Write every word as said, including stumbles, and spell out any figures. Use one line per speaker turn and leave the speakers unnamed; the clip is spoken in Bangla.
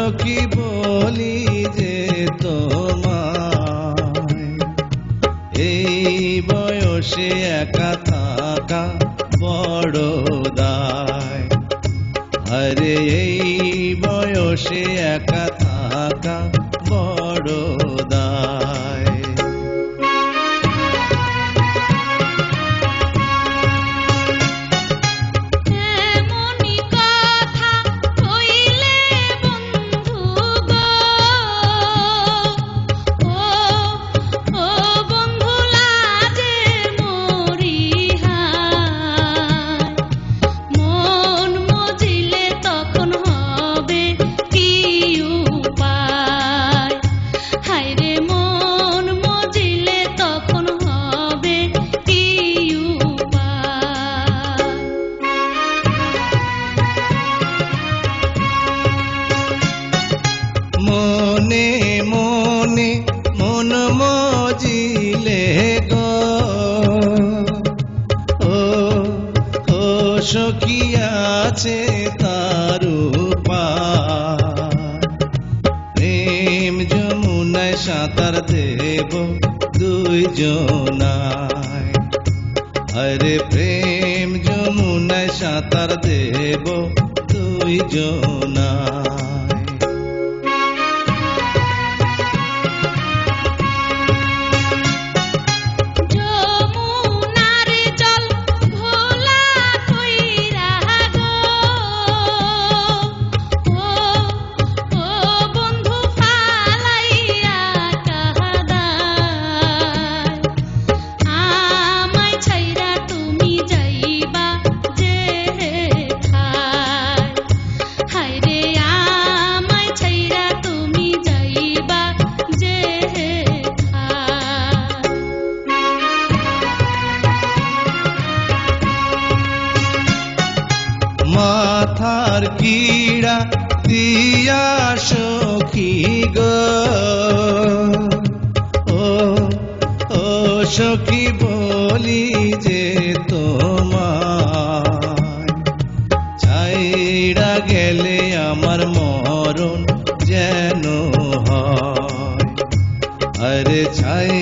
সখী বলি যে তোমায়, এই বয়সে একা থাকা বড় দায়। আরে এই বয়সে একা থাকা বড় দায়। মনে মনে মন মজিলে গো, ও ও সখী আছে তার উপায়। প্রেম যমুনায় সাঁতার দেব দুইজনায়, আরে প্রেম যমুনায় সাঁতার দেব দুইজনায়। মাথার কিড়া দিয়া সখী গো, ও ও সখী বলি যে তোমায়, ছাইড়া গেলে আমার মরণ যেন হয়। আরে ছাই